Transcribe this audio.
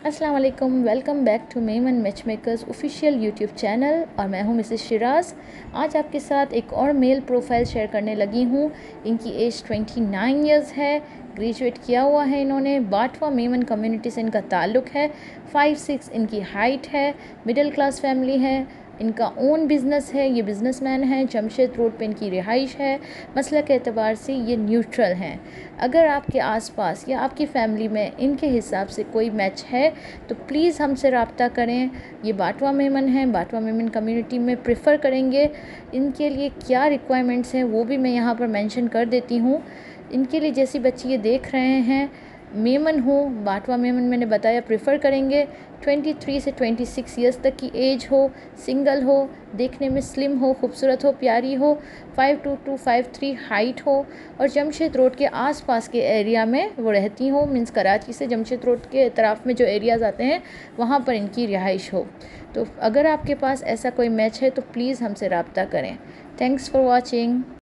अस्सलाम वालेकुम, welcome back to Memon match makers official YouTube channel और मैं हूं मिसेस शिराज। आज आपके साथ एक और मेल प्रोफाइल शेयर करने लगी हूं। इनकी एज 29 इयर्स है। ग्रेजुएट किया हुआ है इन्होंने। बाटवा मेमन कम्युनिटी से इनका ताल्लुक़ है। 5'6" इनकी हाइट है। मिडिल क्लास फैमिली है। इनका ओन बिज़नेस है। ये बिज़नेसमैन है। जमशेद रोड पे इनकी रिहाइश है। मसलक के एतबार से ये न्यूट्रल हैं। अगर आपके आसपास या आपकी फैमिली में इनके हिसाब से कोई मैच है तो प्लीज़ हमसे रब्ता करें। ये बाटवा मेमन हैं। बाटवा मेमन कम्युनिटी में प्रेफर करेंगे। इनके लिए क्या रिक्वायरमेंट्स हैं वो भी मैं यहाँ पर मेंशन कर देती हूँ। इनके लिए जैसी बच्ची ये देख रहे हैं, मेमन हो, बाटवा मेमन मैंने बताया प्रेफर करेंगे। 23 से 26 ईयर्स तक की एज हो, सिंगल हो, देखने में स्लिम हो, खूबसूरत हो, प्यारी हो, 5'2" to 5'3" हाइट हो और जमशेद रोड के आसपास के एरिया में वो रहती हो। मीन्स कराची से जमशेद रोड के तरफ में जो एरियाज़ आते हैं वहाँ पर इनकी रिहाइश हो। तो अगर आपके पास ऐसा कोई मैच है तो प्लीज़ हमसे रब्ता करें। Thanks for watching.